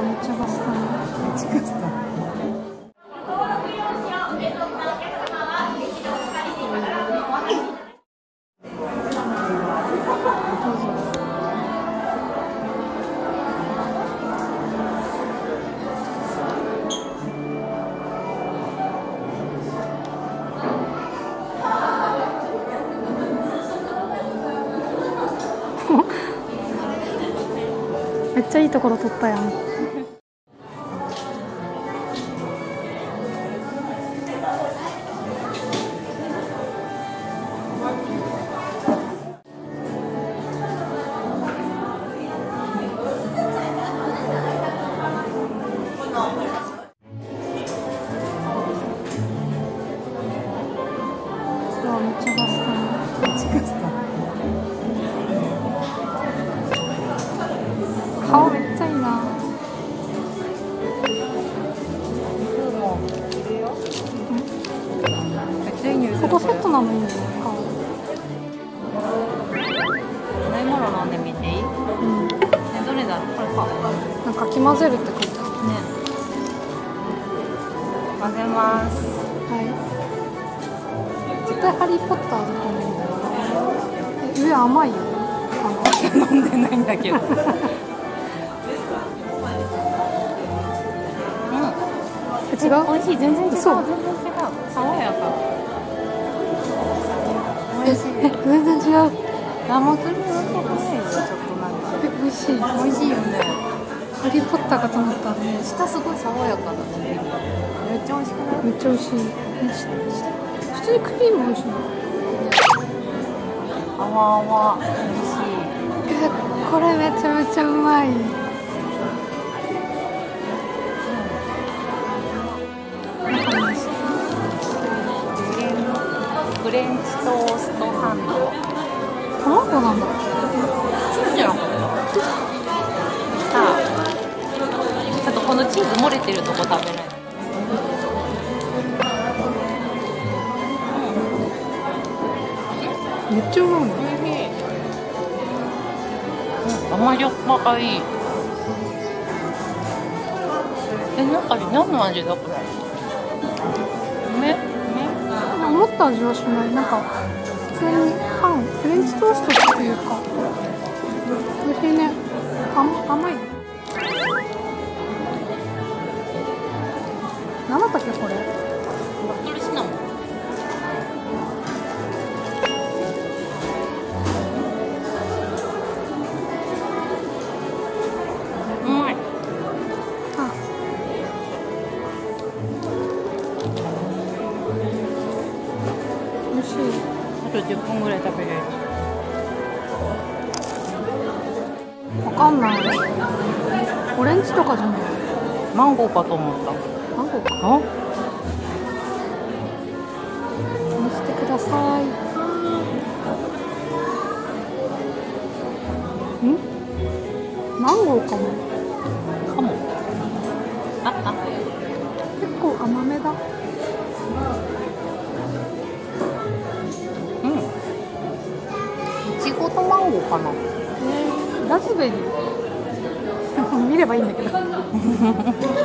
めっちゃカスタム。 めっちゃカスタム。 めっちゃいいところ撮ったやん。めっちゃカスタム。 めっちゃカスタム。 顔めっちゃいいな。 めっちゃいい匂いする。 ここセットなのいいんだよね、顔。 飲み物飲んでみていい？ うん。 ね、どれだろう？これか。 なんかかき混ぜるって書いてある。 ね。混ぜます。 はい。絶対ハリーポッターだと思うんだよな。上甘いよ。 飲んでないんだけど。 違う？ 美味しい。全然違う。 そう。 全然違う。爽やか。美味しい。 全然違う。 生クリームっぽくないよ。ちょっとなんか。 美味しい。 美味しいよね。 ハリーポッターかと思ったね。 下すごい爽やかだね。めっちゃ美味しくない？ めっちゃ美味しい。普通にクリーム美味しい。 あわあわ。美味しい。 これめちゃめちゃうまい。 フレンチトーストサンド。 卵なんだ。 チーズじゃなかった？さあ、ちょっとこのチーズ漏れてるとこ食べない。 めっちゃうまい。 甘じょっぱがいい。なんか何の味だこれ？梅？ 思った味はしない。なんか普通にパン、フレンチトーストっていうか、美味しいね。甘い。何だったっけこれ？ バットルシナモン。うまい。 あ、美味しい。 あと10分ぐらい食べれる。 わかんない。オレンジとかじゃない。 マンゴーかと思った。 マンゴーか。 あ？ 見せてください。マンゴーかも。 かも。 結構甘めだ。 いちごとマンゴーかな。 ラズベリー見ればいいんだけど。 ラスト寿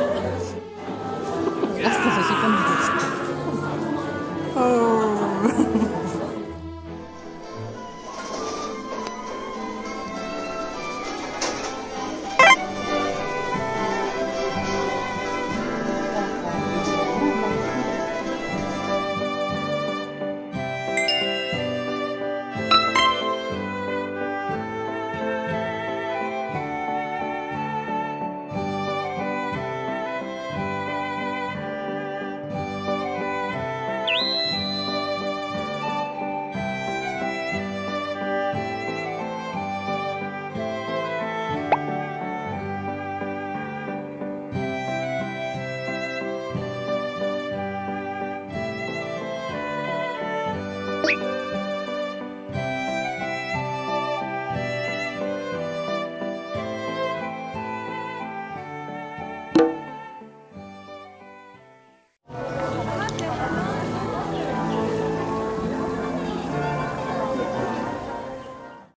司かな。